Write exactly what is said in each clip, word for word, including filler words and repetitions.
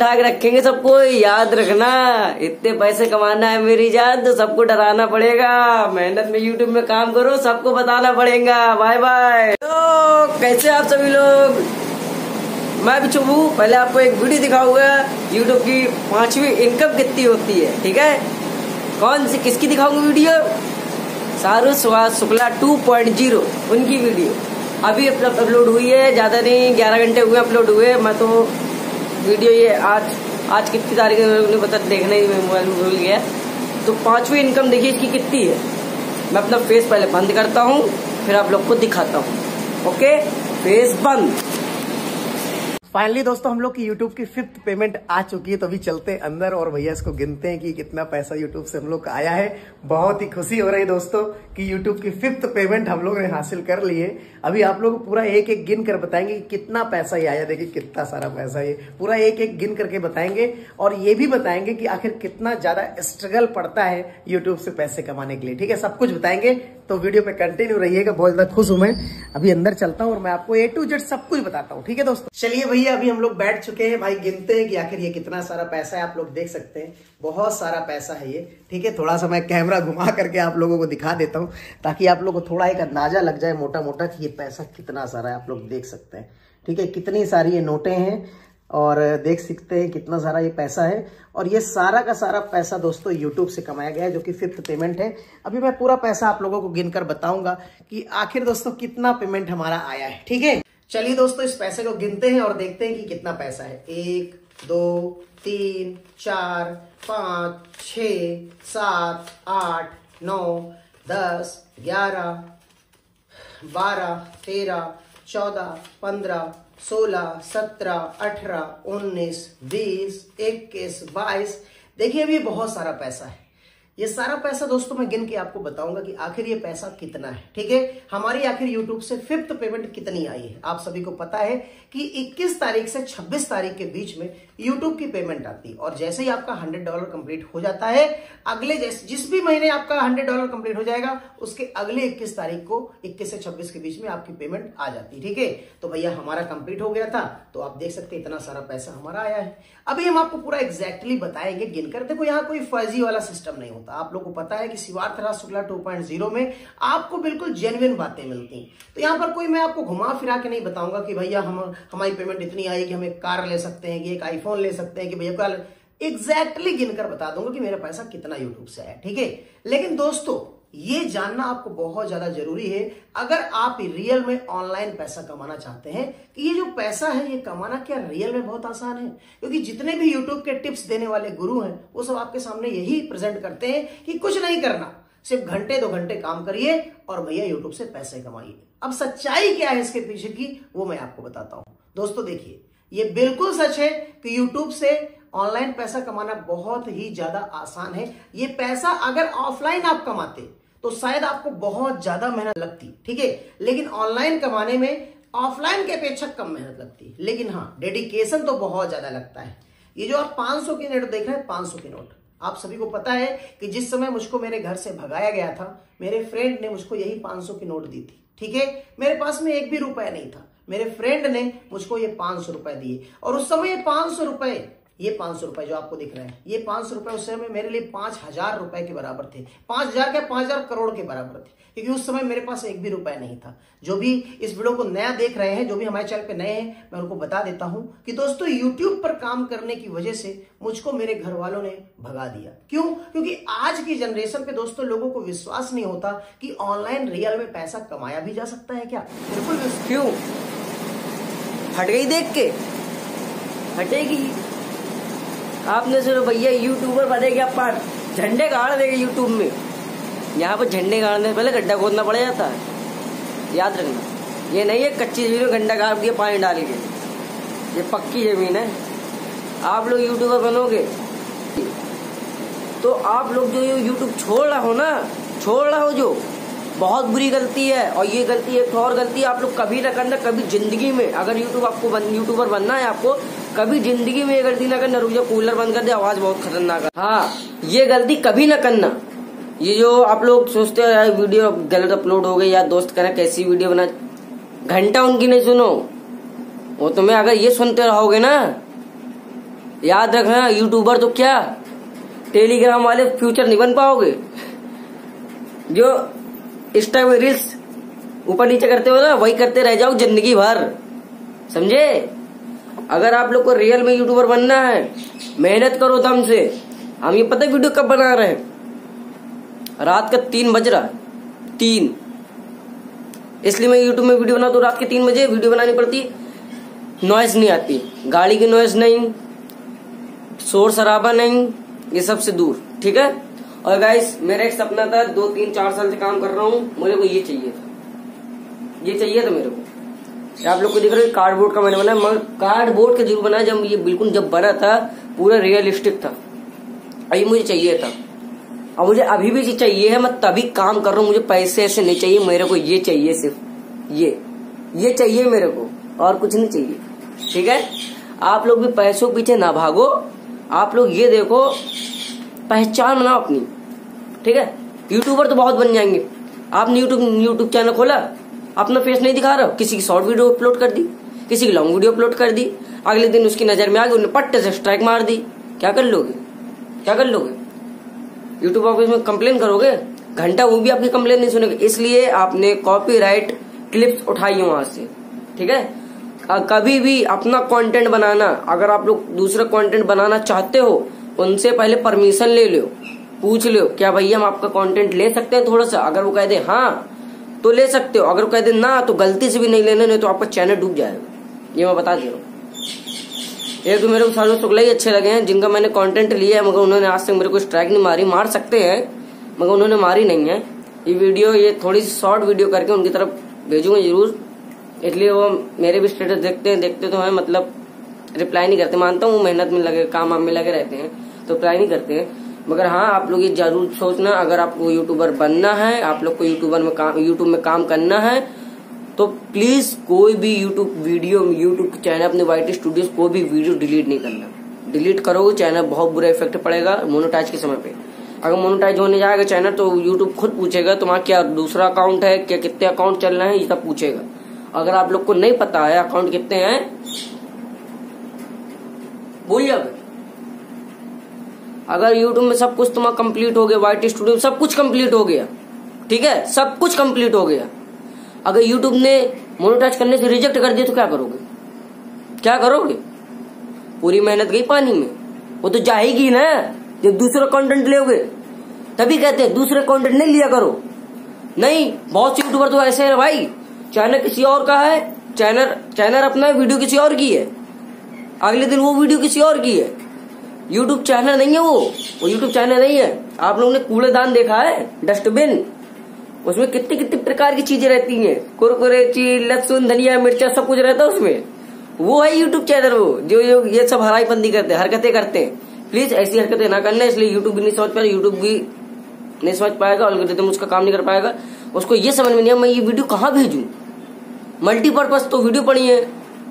उठा के रखेंगे सबको। याद रखना, इतने पैसे कमाना है मेरी जान तो सबको डराना पड़ेगा। मेहनत में यूट्यूब में काम करो, सबको बताना पड़ेगा। Bye bye. तो कैसे आप सभी लोग, मैं भी चुभू। पहले आपको एक वीडियो दिखाऊंगा यूट्यूब की पांचवी इनकम कितनी होती है, ठीक है। कौन सी किसकी दिखाऊंगा video? Shahrukh Shukla two point zero उनकी वीडियो अभी अपलोड हुई है। ज्यादा नहीं, ग्यारह घंटे हुए अपलोड हुए। मैं तो वीडियो ये आज आज कितनी तारीख है पता देखने ही मोबाइल में भूल गया। तो पांचवी इनकम देखिए इसकी कितनी है। मैं अपना फेस पहले बंद करता हूँ, फिर आप लोग को दिखाता हूँ। ओके, फेस बंद। फाइनली दोस्तों हम लोग की YouTube की फिफ्थ पेमेंट आ चुकी है। तो अभी चलते हैं अंदर और भैया इसको गिनते हैं कि कितना पैसा YouTube से हम लोग का आया है। बहुत ही खुशी हो रही है दोस्तों कि YouTube की फिफ्थ पेमेंट हम लोग ने हासिल कर ली है। अभी आप लोग को पूरा एक एक गिन कर बताएंगे कि कितना पैसा ये आया। देखिए कितना सारा पैसा, ये पूरा एक एक गिन करके बताएंगे। और ये भी बताएंगे कि आखिर कितना ज्यादा स्ट्रगल पड़ता है यूट्यूब से पैसे कमाने के लिए, ठीक है। सब कुछ बताएंगे, तो वीडियो पे कंटिन्यू रहिएगा। बहुत ज्यादा खुश हूं मैं। अभी अंदर चलता हूं और मैं आपको ए टू जेड सब कुछ बताता हूं, ठीक है दोस्तों। चलिए भैया, अभी हम लोग बैठ चुके हैं भाई, गिनते हैं कि आखिर ये कितना सारा पैसा है। आप लोग देख सकते हैं बहुत सारा पैसा है ये, ठीक है। थोड़ा सा मैं कैमरा घुमा करके आप लोगों को दिखा देता हूं ताकि आप लोगों को थोड़ा एक अंदाजा लग जाए मोटा मोटा कि ये पैसा कितना सारा है। आप लोग देख सकते हैं, ठीक है, कितनी सारी ये नोटें हैं और देख सकते हैं कितना सारा ये पैसा है। और ये सारा का सारा पैसा दोस्तों यूट्यूब से कमाया गया है, जो कि फिफ्थ पेमेंट है। अभी मैं पूरा पैसा आप लोगों को गिनकर बताऊंगा कि आखिर दोस्तों कितना पेमेंट हमारा आया है, ठीक है। चलिए दोस्तों इस पैसे को गिनते हैं और देखते हैं कि कितना पैसा है। एक, दो, तीन, चार, पाँच, छ, सात, आठ, नौ, दस, ग्यारह, बारह, तेरह, चौदह, पंद्रह, सोलह, सत्रह, अठारह, उन्नीस, बीस, इक्कीस, बाईस। देखिए अभी बहुत सारा पैसा है। ये सारा पैसा दोस्तों मैं गिन के आपको बताऊंगा कि आखिर ये पैसा कितना है, ठीक है। हमारी आखिर यूट्यूब से फिफ्थ पेमेंट कितनी आई है। आप सभी को पता है कि इक्कीस तारीख से छब्बीस तारीख के बीच में यूट्यूब की पेमेंट आती है। और जैसे ही आपका हंड्रेड डॉलर कंप्लीट हो जाता है, अगले जैसे जिस भी महीने आपका हंड्रेड डॉलर कंप्लीट हो जाएगा, उसके अगले इक्कीस तारीख को इक्कीस से छब्बीस के बीच में आपकी पेमेंट आ जाती है, ठीक है। तो भैया हमारा कंप्लीट हो गया था, तो आप देख सकते हैं इतना सारा पैसा हमारा आया है। अभी हम आपको पूरा एग्जैक्टली बताएंगे गिनकर। देखो यहाँ कोई फर्जी वाला सिस्टम नहीं होता। आप लोगों को पता है कि Shivarth Shukla two point zero में आपको बिल्कुल जेन्युइन बातें मिलती हैं। तो यहाँ पर कोई मैं आपको घुमा फिरा के नहीं बताऊंगा कि भैया हम हमारी पेमेंट इतनी आई कि हम एक कार ले सकते हैं, कि एक आईफोन ले सकते हैं, कि भैया कल एग्जैक्टली गिनकर बता दूंगा कि मेरा पैसा कितना यूट्यूब से आया, ठीक है। लेकिन दोस्तों ये जानना आपको बहुत ज्यादा जरूरी है अगर आप रियल में ऑनलाइन पैसा कमाना चाहते हैं, कि ये जो पैसा है ये कमाना क्या रियल में बहुत आसान है। क्योंकि जितने भी यूट्यूब के टिप्स देने वाले गुरु हैं वो सब आपके सामने यही प्रेजेंट करते हैं कि कुछ नहीं करना, सिर्फ घंटे दो घंटे काम करिए और भैया यूट्यूब से पैसे कमाइए। अब सच्चाई क्या है इसके पीछे की, वो मैं आपको बताता हूं। दोस्तों देखिए, ये बिल्कुल सच है कि यूट्यूब से ऑनलाइन पैसा कमाना बहुत ही ज्यादा आसान है। ये पैसा अगर ऑफलाइन आप कमाते तो शायद आपको बहुत ज्यादा मेहनत लगती, ठीक है। लेकिन ऑनलाइन कमाने में ऑफलाइन के अपेक्षा कम मेहनत लगती है, लेकिन हाँ डेडिकेशन तो बहुत ज्यादा लगता है। ये जो आप पांच सौ की नोट देख रहे हैं, पांच सौ की नोट, आप सभी को पता है कि जिस समय मुझको मेरे घर से भगाया गया था, मेरे फ्रेंड ने मुझको यही पांच सौ की नोट दी थी, ठीक है। मेरे पास में एक भी रुपया नहीं था, मेरे फ्रेंड ने मुझको ये पांच सौ रुपए दिए। और उस समय ये पांच सौ रुपए ये पांच सौ रुपए जो आपको दिख रहे हैं, ये पांच सौ रुपए उस समय मेरे लिए पांच हजार रुपए के बराबर थे। पांच हजार क्या, पांच हजार करोड़ के बराबर थे, क्योंकि उस समय मेरे पास एक भी रुपया नहीं था। जो भी इस वीडियो को नया देख रहे हैं, जो भी हमारे चैनल पे नए हैं, मैं उनको बता देता हूं कि दोस्तों यूट्यूब पर काम करने की वजह से मुझको मेरे घर वालों ने भगा दिया। क्यों? क्योंकि आज की जनरेशन पे दोस्तों लोगों को विश्वास नहीं होता कि ऑनलाइन रियल में पैसा कमाया भी जा सकता है क्या। बिल्कुल। क्यों हट गई? देख के हटेगी। आपने सुनो भैया यूट्यूबर बनेगी, आप झंडे गाड़ देंगे यूट्यूब में। यहाँ पर झंडे गाड़ने से पहले गड्ढा खोदना पड़ जाता है, याद रखना। ये नहीं है कच्ची जमीन में गड्ढा गाड़ दिया पानी डाल के, ये पक्की जमीन है। आप लोग यूट्यूबर बनोगे तो आप लोग जो यूट्यूब छोड़ रहा हो ना, छोड़ रहा हो, जो बहुत बुरी गलती है। और ये गलती एक और गलती आप लोग कभी ना करना, कभी जिंदगी में। अगर यूट्यूब आपको बन, यूट्यूबर बनना है आपको, कभी जिंदगी में ये गलती ना करना। रुक जाओ, कूलर बंद कर दे, आवाज बहुत खतरनाक है। हाँ, ये गलती कभी ना करना। ये जो आप लोग सोचते हो यार वीडियो गलत अपलोड हो गई, या दोस्त कहना कैसी वीडियो बना, घंटा उनकी नहीं सुनो। वो तुम्हें अगर ये सुनते रहोगे ना याद रखना, यूट्यूबर तो क्या टेलीग्राम वाले फ्यूचर नहीं बन पाओगे। जो इंस्टा में रील्स ऊपर नीचे करते हो ना, वही करते रह जाओ जिंदगी भर, समझे। अगर आप लोग को रियल में यूट्यूबर बनना है, मेहनत करो दम से। हम ये पता है वीडियो कब बना रहे हैं, रात का तीन बज रहा है, तीन, इसलिए मैं यूट्यूब में वीडियो बनाता हूँ रात के तीन बजे वीडियो बनानी पड़ती। नॉइज नहीं आती, गाड़ी की नॉइज नहीं, शोर शराबा नहीं, ये सबसे दूर, ठीक है। और गाइस मेरा एक सपना था, दो तीन चार साल से काम कर रहा हूँ, मुझे को ये चाहिए था, ये चाहिए था मेरे को। आप लोग को दिख रहा है कार्डबोर्ड का मैंने बनाया, मगर कार्डबोर्ड का जरूर बनाया, जब ये बिल्कुल जब बना था पूरा रियलिस्टिक था, अभी मुझे चाहिए था। और मुझे अभी भी चाहिए है, मैं तभी काम कर रहा हूँ। मुझे पैसे ऐसे नहीं चाहिए, मेरे को ये चाहिए, सिर्फ ये ये चाहिए मेरे को, और कुछ नहीं चाहिए, ठीक है। आप लोग भी पैसों के पीछे ना भागो, आप लोग ये देखो, पहचान बनाओ अपनी, ठीक है। यूट्यूबर तो बहुत बन जाएंगे। आपने यूट्यूब यूट्यूब चैनल खोला, अपना फेस नहीं दिखा रहा हो, किसी की शॉर्ट वीडियो अपलोड कर दी, किसी की लॉन्ग वीडियो अपलोड कर दी, अगले दिन उसकी नजर में आ गई, उन्हें पट्टे से स्ट्राइक मार दी, क्या कर लोगे, क्या कर लोगे। यूट्यूब ऑफिस में कंप्लेन करोगे, घंटा वो भी आपकी कंप्लेन नहीं सुनेगा। इसलिए आपने कॉपीराइट क्लिप्स उठाई है वहां से, ठीक है। कभी भी अपना कंटेंट बनाना, अगर आप लोग दूसरा कंटेंट बनाना चाहते हो, उनसे पहले परमिशन ले लो, पूछ लो क्या भैया हम आपका कंटेंट ले सकते हैं थोड़ा सा। अगर वो कह दे हाँ तो ले सकते हो, अगर वो कह दे ना तो गलती से भी नहीं लेना, नहीं तो आपका चैनल डूब जाएगा, ये मैं बता दे रहा हूँ। एक तो मेरे को सालों शुक्ला ही अच्छे लगे हैं, जिनका मैंने कंटेंट लिया है, मगर उन्होंने आज तक मेरे को स्ट्राइक नहीं मारी। मार सकते हैं मगर उन्होंने मारी नहीं है। ये वीडियो, ये थोड़ी सी शॉर्ट वीडियो करके उनकी तरफ भेजूंगा जरूर, इसलिए वो मेरे भी स्टेटस देखते हैं, देखते तो है, मतलब रिप्लाई नहीं करते। मानता हूँ मेहनत में लगे, काम वाम में लगे रहते हैं, तो रिप्लाई नहीं करते हैं। मगर हाँ, आप लोग ये जरूर सोचना, अगर आपको यूट्यूबर बनना है, आप लोग को यूट्यूबर में काम यूट्यूब में काम करना है, तो प्लीज कोई भी यूट्यूब वीडियो, यूट्यूब चैनल, अपने वाईटी स्टूडियोज कोई भी वीडियो डिलीट नहीं करना। डिलीट करोगे चैनल बहुत बुरा इफेक्ट पड़ेगा मोनेटाइज के समय पे। अगर मोनेटाइज होने जाएगा चैनल तो यूट्यूब खुद पूछेगा तुम्हारा क्या दूसरा अकाउंट है, क्या कितने अकाउंट चल रहे हैं, ये सब पूछेगा। अगर आप लोग को नहीं पता है अकाउंट कितने हैं, बोलिए। अगर यूट्यूब में सब कुछ तुम्हारा कंप्लीट हो गया, वाईटी स्टूडियो सब कुछ कंप्लीट हो गया, ठीक है, सब कुछ कंप्लीट हो गया, अगर यूट्यूब ने मोनेटाइज करने से रिजेक्ट कर दिया तो क्या करोगे, क्या करोगे। पूरी मेहनत गई पानी में, वो तो जाएगी ना। जब दूसरा कंटेंट लोगे तभी कहते हैं दूसरे कंटेंट नहीं लिया करो। नहीं, बहुत से यूट्यूबर तो ऐसे है भाई, चैनल किसी और का है, चैनल चैनल अपना है, वीडियो किसी और की है, अगले दिन वो वीडियो किसी और की है। यूट्यूब चैनल नहीं है वो वो यूट्यूब चैनल नहीं है। आप लोगों ने कूड़ेदान देखा है, डस्टबिन, उसमें कितनी कितनी प्रकार की चीजें रहती हैं, कुरकुरे, चीज, लहसुन, धनिया, मिर्चा, सब कुछ रहता है उसमें। वो है यूट्यूब चैनल, वो जो जो ये सब हराईबंदी करते हैं, हरकतें करते हैं। प्लीज ऐसी हरकतें ना करना। इसलिए यूट्यूब भी नहीं समझ पाएगा, यूट्यूब भी नहीं समझ पाएगा, और उसका काम नहीं कर पाएगा। उसको ये समझ में नहीं, मैं ये वीडियो कहाँ भेजूं। मल्टीपर्पज तो वीडियो पड़ी है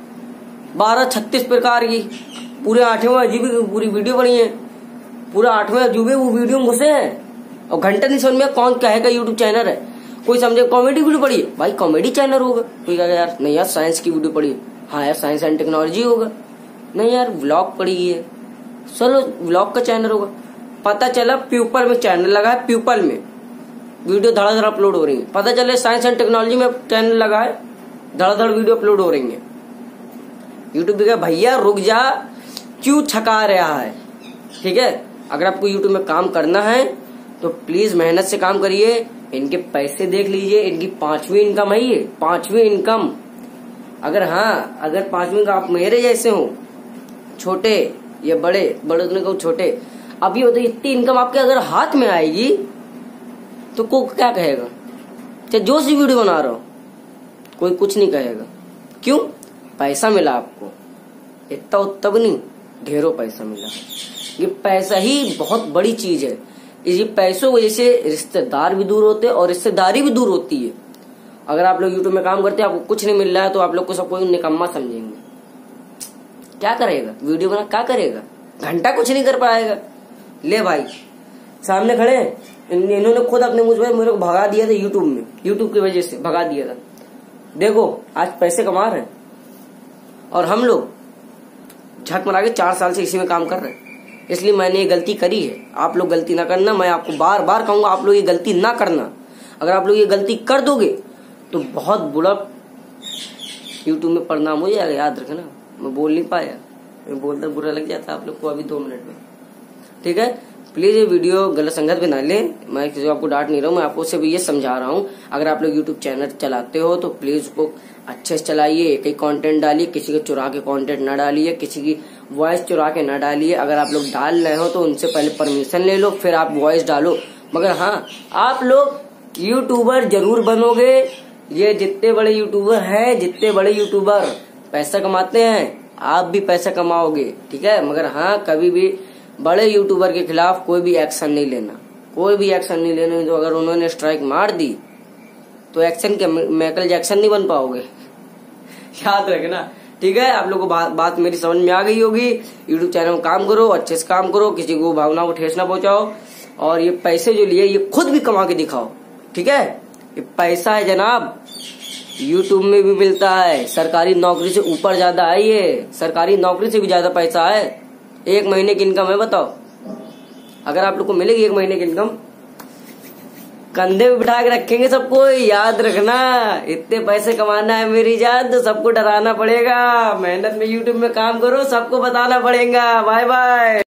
बारह छत्तीस प्रकार की, पूरे आठवें अजूबे की पूरी वीडियो बनी है, पूरा आठवें अजूबे वो वीडियो में घुसे हैं, और घंटा नहीं समझ में कौन कहेगा यूट्यूब चैनल है। कोई समझे कॉमेडी वीडियो पड़ी है, भाई कॉमेडी चैनल होगा। कोई कहेगा यार नहीं यार साइंस की वीडियो पड़ी है, हाँ यार साइंस एंड टेक्नोलॉजी होगा। नहीं यार व्लॉग पड़ी है, चलो व्लॉग का चैनल होगा। पता चला प्यूपल में चैनल लगा है, प्यूपल में वीडियो धड़ाधड़ अपलोड हो रही है। पता चले साइंस एंड टेक्नोलॉजी में चैनल लगा है, धड़ाधड़ वीडियो अपलोड हो रही है। यूट्यूब भी कहा भैया रुक जा, क्यों छका रहा है, ठीक है। अगर आपको यूट्यूब में काम करना है तो प्लीज मेहनत से काम करिए। इनके पैसे देख लीजिए, इनकी पांचवी इनकम है ये, पांचवी इनकम। अगर हाँ अगर पांचवी का आप मेरे जैसे हो, छोटे या बड़े, बड़े तो कहूँ छोटे, अब ये बताइए इतनी इनकम आपके अगर हाथ में आएगी तो को क्या कहेगा। चाहे जो सी वीडियो बना रहा हो कोई कुछ नहीं कहेगा। क्यों? पैसा मिला आपको, इतना उतना भी नहीं, ढेरों पैसा मिला। ये पैसा ही बहुत बड़ी चीज है। इसी पैसों वजह से रिश्तेदार भी दूर होते हैं और रिश्तेदारी भी दूर होती है। अगर आप लोग यूट्यूब में काम करते हैं, आपको कुछ नहीं मिल रहा है, तो आप लोग को सब कोई निकम्मा समझेंगे। क्या करेगा वीडियो बना, क्या करेगा, घंटा कुछ नहीं कर पाएगा। ले भाई सामने खड़े हैं, इन्होंने खुद अपने मुझ में मेरे को भगा दिया था यूट्यूब में, यूट्यूब की वजह से भगा दिया था। देखो आज पैसे कमा रहे हैं और हम लोग झक मारा के चार साल से इसी में काम कर रहे हैं, इसलिए मैंने ये गलती करी है। आप लोग गलती ना करना, मैं आपको बार बार कहूंगा आप लोग ये गलती ना करना। अगर आप लोग ये गलती कर दोगे तो बहुत बुरा यूट्यूब में परिणाम हो जाएगा, याद रखना। मैं बोल नहीं पाया, मैं बोलता बुरा लग जाता आप लोग को अभी दो मिनट में, ठीक है। प्लीज ये वीडियो गलत संगत में ना ले, मैं किसी आपको डांट नहीं रहा हूँ, मैं आपको सिर्फ ये समझा रहा हूँ। अगर आप लोग यूट्यूब चैनल चलाते हो तो प्लीज उसको अच्छे से चलाइए, कई कंटेंट डालिए, किसी के चुरा के कंटेंट ना डालिए, किसी की वॉइस चुरा के ना डालिए। अगर आप लोग डाल रहे हो तो उनसे पहले परमिशन ले लो, फिर आप वॉइस डालो। मगर हाँ, आप लोग यूट्यूबर जरूर बनोगे। ये जितने बड़े यूट्यूबर हैं, जितने बड़े यूट्यूबर पैसा कमाते हैं, आप भी पैसा कमाओगे, ठीक है। मगर हाँ, कभी भी बड़े यूट्यूबर के खिलाफ कोई भी एक्शन नहीं लेना, कोई भी एक्शन नहीं लेना। तो अगर उन्होंने स्ट्राइक मार दी तो एक्शन के माइकल जैक्सन नहीं बन पाओगे, याद रखना, ठीक है। आप लोगों को बात, बात मेरी समझ में आ गई होगी। यूट्यूब चैनल में काम करो, अच्छे से काम करो, किसी को भावनाओं को ठेस ना पहुंचाओ। और ये पैसे जो लिए ये खुद भी कमा के दिखाओ, ठीक है। ये पैसा है जनाब, यूट्यूब में भी मिलता है, सरकारी नौकरी से ऊपर ज्यादा है, ये सरकारी नौकरी से भी ज्यादा पैसा है। एक महीने की इनकम है, बताओ। अगर आप लोग को मिलेगी एक महीने की इनकम, कंधे पे बिठा के रखेंगे सबको, याद रखना। इतने पैसे कमाना है मेरी जान तो सबको डराना पड़ेगा। मेहनत में यूट्यूब में काम करो, सबको बताना पड़ेगा। Bye bye.